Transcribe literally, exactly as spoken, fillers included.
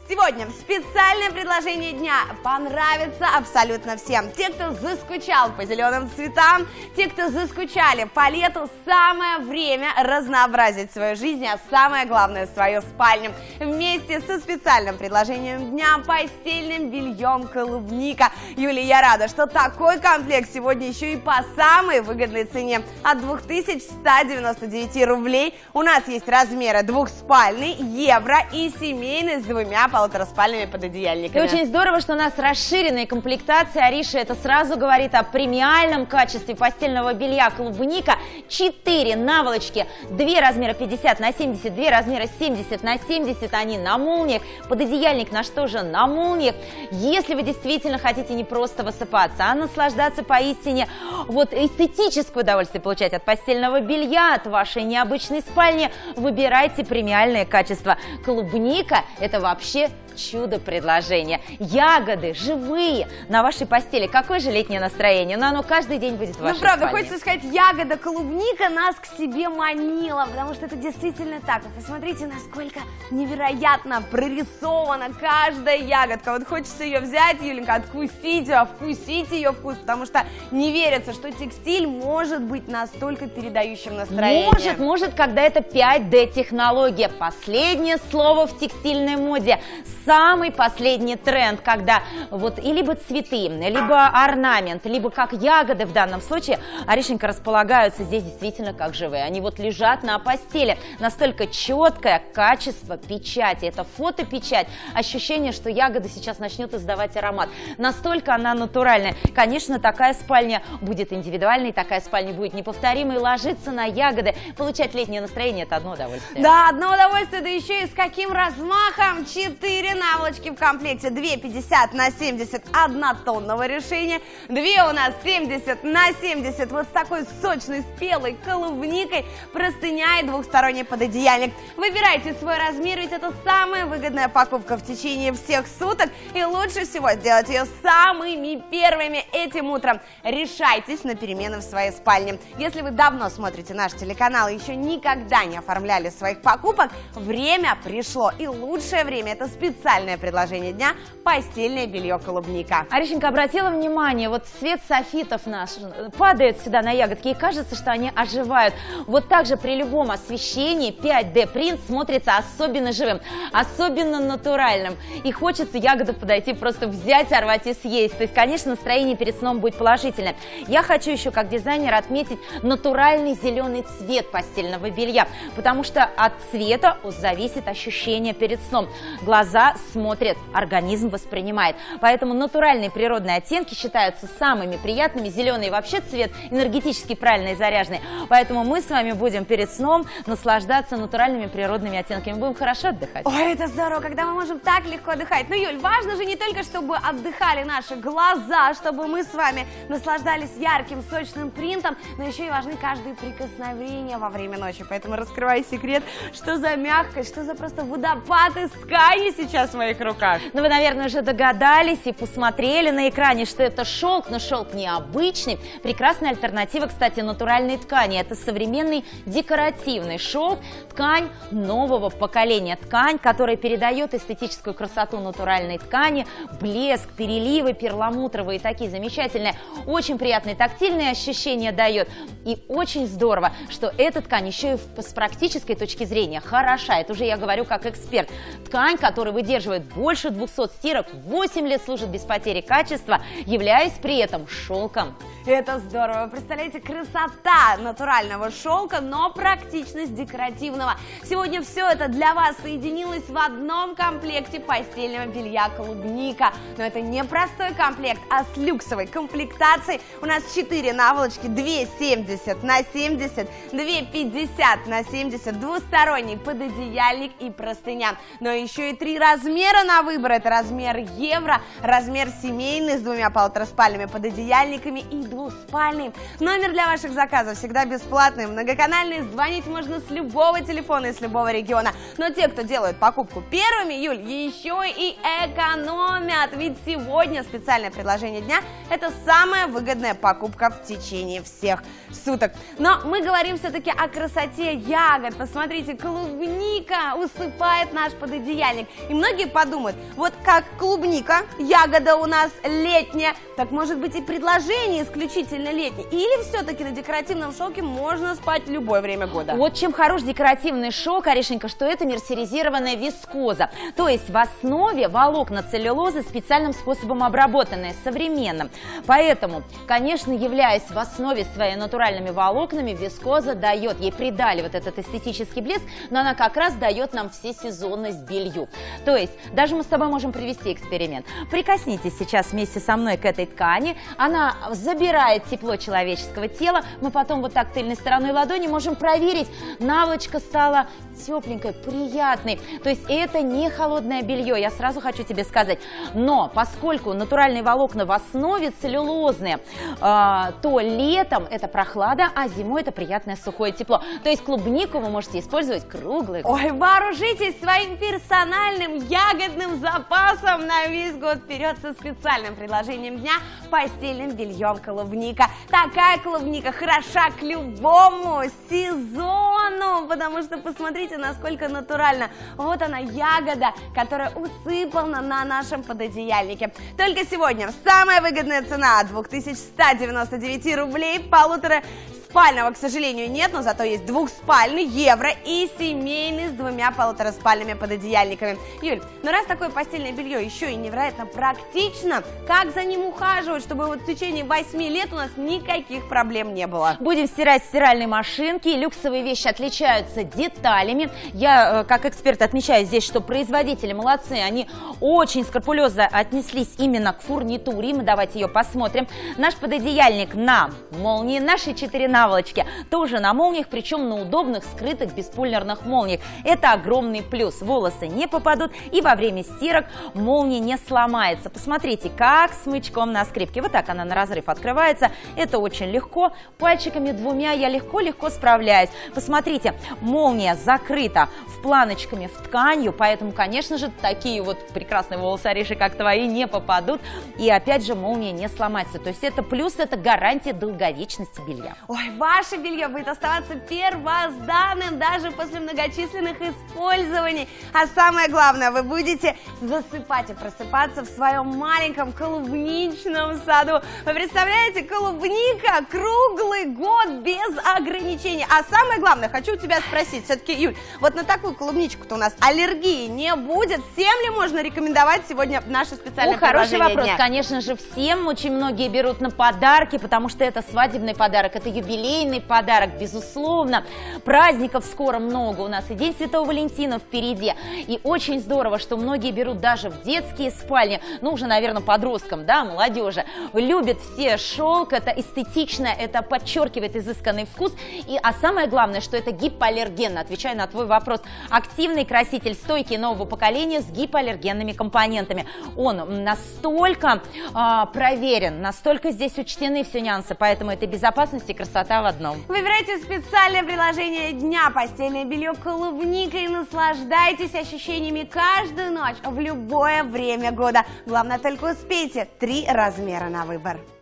Сегодня специальное предложение дня понравится абсолютно всем. Те, кто заскучал по зеленым цветам, те, кто заскучали по лету, самое время разнообразить свою жизнь, а самое главное свою спальню. Вместе со специальным предложением дня постельным бельем клубника. Юлия, я рада, что такой комплект сегодня еще и по самой выгодной цене от двух тысяч ста девяноста девяти рублей. У нас есть размеры двухспальный, евро и семейный с двумя полутораспальными пододеяльниками. И очень здорово, что у нас расширенная комплектация. Ариша, это сразу говорит о премиальном качестве постельного белья клубника. Четыре наволочки, две размера пятьдесят на семьдесят, две размера семьдесят на семьдесят, они на молниях. Пододеяльник наш тоже на молниях. Если вы действительно хотите не просто высыпаться, а наслаждаться поистине вот эстетическое удовольствие получать от постельного белья, от вашей необычной спальни, выбирайте премиальное качество. Клубника – это вообще чудо предложения. Ягоды живые на вашей постели. Какое же летнее настроение? Но оно каждый день будет в вашей Ну, правда, спальне. хочется сказать, ягода клубника нас к себе манила, потому что это действительно так. Вы посмотрите, насколько невероятно прорисована каждая ягодка. Вот хочется ее взять, Юленька, откусить ее, вкусить ее вкус, потому что не верится, что текстиль может быть настолько передающим настроение. Может, может, когда это пять дэ технология. Последнее слово в текстильной моде. Самый последний тренд, когда вот и либо цветы, либо орнамент, либо как ягоды в данном случае, Аришенька, располагаются здесь действительно как живые. Они вот лежат на постели. Настолько четкое качество печати. Это фотопечать. Ощущение, что ягода сейчас начнет издавать аромат. Настолько она натуральная. Конечно, такая спальня будет индивидуальной, такая спальня будет неповторимой. Ложиться на ягоды, получать летнее настроение – это одно удовольствие. Да, одно удовольствие, да еще и с каким размахом. Четыре наволочки в комплекте, две пятьдесят на семьдесят однотонного решения, две у нас семьдесят на семьдесят вот с такой сочной спелой клубникой, простыня и двухсторонний пододеяльник. Выбирайте свой размер, ведь это самая выгодная покупка в течение всех суток, и лучше всего сделать ее самыми первыми этим утром. Решайтесь на перемены в своей спальне. Если вы давно смотрите наш телеканал и еще никогда не оформляли своих покупок, время пришло, и лучшее время – это специальное предложение дня – постельное белье клубника. Аришенька обратила внимание, вот цвет софитов наш падает сюда на ягодки, и кажется, что они оживают. Вот так же при любом освещении пять дэ принт смотрится особенно живым, особенно натуральным. И хочется ягоду подойти, просто взять, сорвать и съесть. То есть, конечно, настроение перед сном будет положительное. Я хочу еще, как дизайнер, отметить натуральный зеленый цвет постельного белья, потому что от цвета зависит ощущение перед сном. Глаза смотрят, организм воспринимает. Поэтому натуральные природные оттенки считаются самыми приятными. Зеленый вообще цвет энергетически правильный и заряженный. Поэтому мы с вами будем перед сном наслаждаться натуральными природными оттенками. Будем хорошо отдыхать. Ой, это здорово, когда мы можем так легко отдыхать. Ну, Юль, важно же не только, чтобы отдыхали наши глаза, чтобы мы с вами наслаждались ярким, сочным принтом, но еще и важны каждые прикосновения во время ночи. Поэтому раскрывай секрет, что за мягкость, что за просто водопад из ткани сейчас в моих руках. Ну, вы, наверное, уже догадались и посмотрели на экране, что это шелк, но шелк необычный. Прекрасная альтернатива, кстати, натуральной ткани. Это современный декоративный шелк, ткань нового поколения. Ткань, которая передает эстетическую красоту натуральной ткани, блеск, переливы перламутровые, такие замечательные. Очень приятные тактильные ощущения дает. И очень здорово, что эта ткань еще и с практической точки зрения хороша. Это уже я говорю как эксперт. Ткань, которая выдерживает больше двухсот стирок, восемь лет служит без потери качества, являясь при этом шелком. Это здорово. Вы представляете, красота натурального шелка, но практичность декоративного. Сегодня все это для вас соединилось в одном комплекте постельного белья клубника. Но это не простой комплект, а с люксовой комплектацией. У нас четыре наволочки, две семьдесят на семьдесят, две пятьдесят на семьдесят, двусторонний пододеяльник и простыня. Но еще и три размера на выбор. Это размер евро, размер семейный с двумя полутораспальными пододеяльниками и двухспальный. Номер для ваших заказов всегда бесплатный, многоканальный. Звонить можно с любого телефона и с любого региона. Но те, кто делают покупку первыми, Юль, еще и экономят. Ведь сегодня специальное предложение дня – это самая выгодная покупка в течение всех суток. Но мы говорим все-таки о красоте ягод. Посмотрите, клубника усыпает наш пододеяльник. И многие подумают, вот как клубника, ягода у нас летняя, так может быть и предложение исключительно летнее. Или все-таки на декоративном шелке можно спать в любое время года? Вот чем хорош декоративный шелк, Аришенька, что это мерсеризированная вискоза. То есть в основе волокна целлюлозы специальным способом обработанные, современным. Поэтому, конечно, являясь в основе своей натуральными волокнами, вискоза дает, ей придали вот этот эстетический блеск, но она как раз дает нам всесезонность белью. То есть даже мы с тобой можем провести эксперимент. Прикоснитесь сейчас вместе со мной к этой ткани, она забирает тепло человеческого тела, мы потом вот так тыльной стороной ладони можем проверить, наволочка стала тепленькой, приятной. То есть это не холодное белье, я сразу хочу тебе сказать. Но поскольку натуральные волокна в основе целлюлозные, э, то летом это прохлада, а зимой это приятное сухое тепло. То есть клубнику вы можете использовать круглый год. Ой, вооружитесь своим персональным ягодным запасом на весь год вперед со специальным предложением дня – постельным бельем клубника. Такая клубника хороша к любому сезону, потому что посмотрите, насколько натурально. Вот она, ягода, которая усыпана на нашем пододеяльнике. Только сегодня самая выгодная цена – две тысячи сто девяносто девять рублей, полутора спального, к сожалению, нет, но зато есть двухспальный, евро и семейный с двумя полутораспальными пододеяльниками. Юль, ну раз такое постельное белье еще и невероятно практично, как за ним ухаживать, чтобы вот в течение восьми лет у нас никаких проблем не было? Будем стирать в стиральной машинке. Люксовые вещи отличаются деталями. Я, как эксперт, отмечаю здесь, что производители молодцы, они очень скрупулезно отнеслись именно к фурнитуре. Мы давайте ее посмотрим. Наш пододеяльник на молнии, наши четыре наволочки тоже на молниях, причем на удобных скрытых беспульнерных молниях. Это огромный плюс. Волосы не попадут и во время стирок молния не сломается. Посмотрите, как смычком на скрипке. Вот так она на разрыв открывается. Это очень легко. Пальчиками двумя я легко-легко справляюсь. Посмотрите, молния закрыта в планочками в тканью, поэтому, конечно же, такие вот прекрасные волосы, Ариши, как твои, не попадут. И опять же, молния не сломается. То есть это плюс, это гарантия долговечности белья. Ой, ваше белье будет оставаться первозданным даже после многочисленных использований. А самое главное, вы будете засыпать и просыпаться в своем маленьком клубничном саду. Вы представляете, клубника круглый год без ограничений. А самое главное, хочу у тебя спросить, все-таки, Юль, вот на такую клубничку-то у нас аллергии не будет? Всем ли можно рекомендовать сегодня наше специальное О, хороший вопрос, дня? Конечно же, всем. Очень многие берут на подарки, потому что это свадебный подарок, это юбилейный подарок, безусловно. Праздников скоро много у нас, и День Святого Валентина впереди. И очень здорово, что многие берут даже в детские спальни, ну уже, наверное, подросткам, да, молодежи. Любят все шелк, это эстетично, это подчеркивает изысканный вкус. И, а самое главное, что это гипоаллергенно, отвечая на твой вопрос. Активный краситель, стойкий нового поколения с гипоаллергенными компонентами. Он настолько а, проверен, настолько здесь учтены все нюансы, поэтому это безопасность и красота в одном. Выбирайте специальное приложение дня постельное белье клубника и наслаждайтесь ощущениями каждую ночь в любое время года. Главное, только успейте. Три размера на выбор.